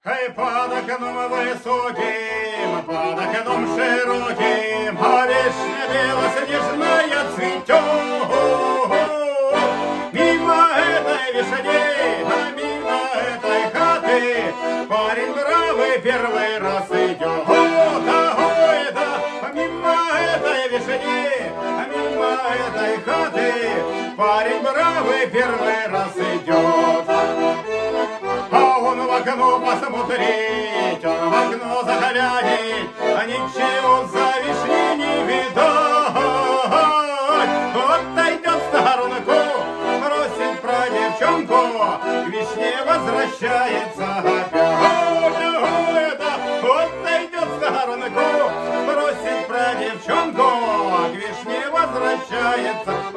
Эй, под окном высоким, под окном широким, а вишня белоснежная цветет. Мимо этой вишни, а мимо этой хаты парень бравый первый раз идет. Ой, да, мимо этой вишни, а мимо этой хаты парень бравый первый раз идет. В окно посмотреть, он в окно заглянет, а ничего за вишней не видать. Вот дойдет в сторонку, бросит про девчонку, к вишне возвращается опять. Вот дойдет в сторонку, бросит про девчонку, к вишне возвращается